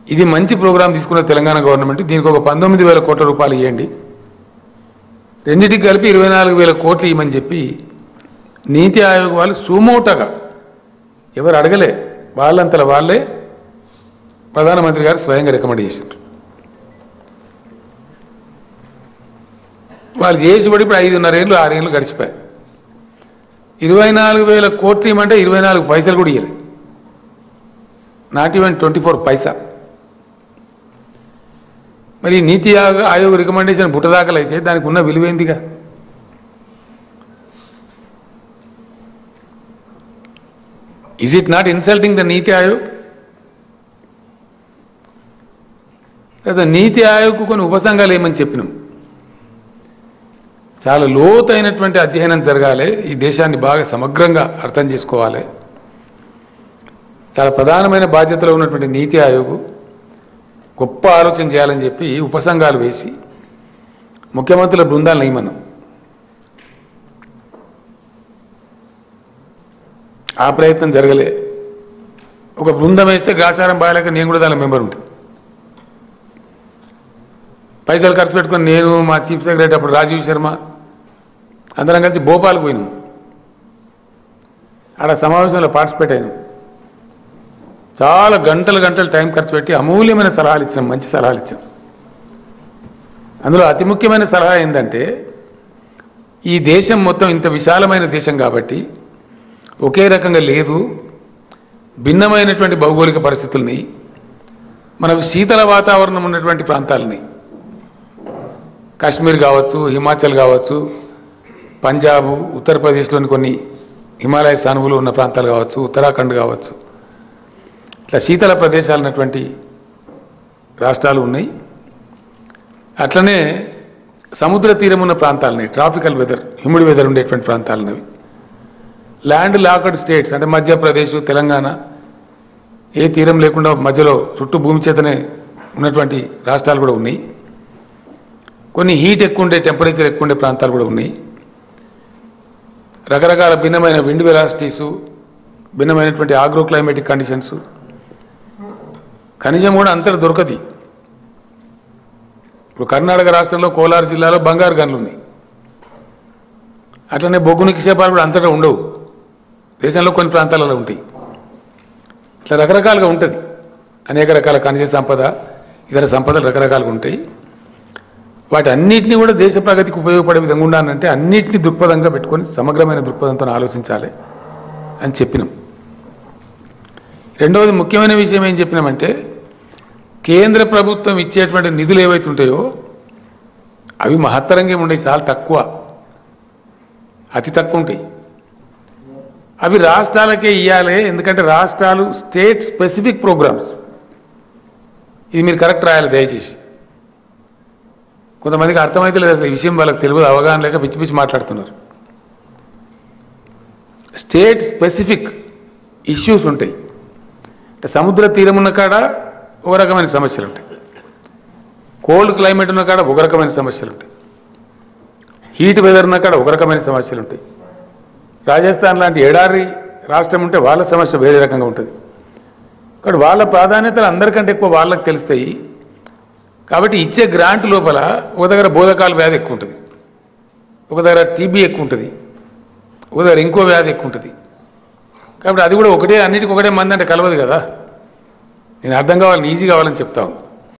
ఇది మంచి ప్రోగ్రాం తీసుకున్న తెలంగాణ గవర్నమెంట్. దీనికి ఒక 19,000 కోట్ల రూపాయలు ఇవ్వండి, రెండింటికి కలిపి 24,000 కోట్లు ఇవ్వమని చెప్పి నీతి ఆయోగ్ వాళ్ళు సుమోటగా, ఎవరు అడగలే, వాళ్ళంతలో వాళ్ళే ప్రధానమంత్రి గారు స్వయంగా రికమెండ్ చేశారు. వాళ్ళు చేసిబడి ఇప్పుడు 5.5 ఏళ్ళు 6 ఏళ్ళు గడిచిపోయాయి. 24,000 కోట్లు ఇవ్వమంటే 24 పైసలు కూడా ఇవ్వలేదు, నాట్ ఈవెన్ 24 పైసా. మరి నీతి ఆయోగ్ రికమెండేషన్ బుట్టదాఖలు అయితే దానికి ఉన్న విలువేందిగా? Is it not insulting the NITI Aayog? లేదా నీతి ఆయోగ్కు కొన్ని ఉపసంఘాలు ఏమని చెప్పినాం, చాలా లోతైనటువంటి అధ్యయనం జరగాలి, ఈ దేశాన్ని బాగా సమగ్రంగా అర్థం చేసుకోవాలి. చాలా ప్రధానమైన బాధ్యతలో ఉన్నటువంటి నీతి ఆయోగ్ గొప్ప ఆలోచన చేయాలని చెప్పి ఉపసంఘాలు వేసి ముఖ్యమంత్రుల బృందాలు నియమనం. ఆ ప్రయత్నం జరగలే. ఒక బృందం వేస్తే గ్రాసారం బాయలేక నేను కూడా దాని మెంబర్ ఉంటుంది. పైసలు ఖర్చు పెట్టుకొని నేను, మా చీఫ్ సెక్రటరీ అప్పుడు రాజీవ్ శర్మ అందరం కలిసి భోపాల్కి పోయినాం. ఆడ సమావేశంలో పార్టిసిపేట్ అయినాం. చాలా గంటలు టైం ఖర్చు పెట్టి అమూల్యమైన సలహాలు ఇచ్చాం, మంచి సలహాలు ఇచ్చాం. అందులో అతి ముఖ్యమైన సలహా ఏంటంటే, ఈ దేశం మొత్తం ఇంత విశాలమైన దేశం కాబట్టి ఒకే రకంగా లేదు, భిన్నమైనటువంటి భౌగోళిక పరిస్థితుల్ని, మనకు శీతల వాతావరణం ఉన్నటువంటి ప్రాంతాలని, కాశ్మీర్ కావచ్చు, హిమాచల్ కావచ్చు, పంజాబ్, ఉత్తరప్రదేశ్లోని కొన్ని హిమాలయ సానువులు ఉన్న ప్రాంతాలు కావచ్చు, ఉత్తరాఖండ్ కావచ్చు, ఇట్లా శీతల ప్రదేశాలు ఉన్నటువంటి రాష్ట్రాలు ఉన్నాయి. అట్లనే సముద్ర తీరం ఉన్న ప్రాంతాలని, ట్రాపికల్ వెదర్, హ్యూమిడ్ వెదర్ ఉండేటువంటి ప్రాంతాలన్నవి, ల్యాండ్ లాక్డ్ స్టేట్స్ అంటే మధ్యప్రదేశ్, తెలంగాణ, ఏ తీరం లేకుండా మధ్యలో చుట్టూ భూమి చేతనే ఉన్నటువంటి రాష్ట్రాలు కూడా ఉన్నాయి. కొన్ని హీట్ ఎక్కువ ఉండే, టెంపరేచర్ ఎక్కువ ఉండే ప్రాంతాలు కూడా ఉన్నాయి. రకరకాల భిన్నమైన విండ్ వెలాసిటీసు, భిన్నమైనటువంటి ఆగ్రో క్లైమేటిక్ కండిషన్స్. ఖనిజం కూడా అంతటా దొరకది. ఇప్పుడు కర్ణాటక రాష్ట్రంలో కోలార్ జిల్లాలో బంగారు గనులు ఉన్నాయి. అట్లనే బొగ్గు నిక్షేపాలు కూడా అంతటా ఉండవు, దేశంలో కొన్ని ప్రాంతాలలో ఉంటాయి. ఇట్లా రకరకాలుగా ఉంటుంది. అనేక రకాల ఖనిజ సంపద, ఇతర సంపదలు రకరకాలుగా ఉంటాయి. వాటి అన్నింటినీ కూడా దేశ ప్రగతికి ఉపయోగపడే విధంగా ఉండాలంటే అన్నింటినీ దృక్పథంగా పెట్టుకొని సమగ్రమైన దృక్పథంతో ఆలోచించాలి అని చెప్పినాం. రెండవది ముఖ్యమైన విషయం ఏం చెప్పినామంటే, కేంద్ర ప్రభుత్వం ఇచ్చేటువంటి నిధులు ఏవైతే ఉంటాయో అవి మహత్తరంగా ఉండేవి, చాలా తక్కువ, అతి తక్కువ ఉంటాయి. అవి రాష్ట్రాలకే ఇవ్వాలి. ఎందుకంటే రాష్ట్రాలు స్టేట్ స్పెసిఫిక్ ప్రోగ్రామ్స్. ఇది మీరు కరెక్ట్ రాయాలి దయచేసి. కొంతమందికి అర్థమైతే లేదు అసలు ఈ విషయం, వాళ్ళకి తెలియదు, అవగాహన లేక పిచ్చి పిచ్చి మాట్లాడుతున్నారు. స్టేట్ స్పెసిఫిక్ ఇష్యూస్ ఉంటాయి. సముద్ర తీరం ఉన్న కాడ ఒక రకమైన సమస్యలు ఉంటాయి, కోల్డ్ క్లైమేట్ ఉన్న కాడ ఒక రకమైన సమస్యలు ఉంటాయి, హీట్ వెదర్ ఉన్న కాడ ఒక రకమైన సమస్యలు ఉంటాయి. రాజస్థాన్ లాంటి ఎడారి రాష్ట్రం ఉంటే వాళ్ళ సమస్య వేరే రకంగా ఉంటుంది. కాబట్టి వాళ్ళ ప్రాధాన్యతలు అందరికంటే ఎక్కువ వాళ్ళకి తెలుస్తాయి. కాబట్టి ఇచ్చే గ్రాంట్ లోపల ఒక దగ్గర బోధకాల వ్యాధి ఎక్కువ ఉంటుంది, ఒక దగ్గర టీబీ ఎక్కువ ఉంటుంది, ఒక దగ్గర ఇంకో వ్యాధి ఎక్కువ ఉంటుంది. కాబట్టి అది కూడా ఒకటే, అన్నిటికీ ఒకటే మంది అంటే కలవదు కదా. నేను అర్థం కావాలని, ఈజీ కావాలని చెప్తాను.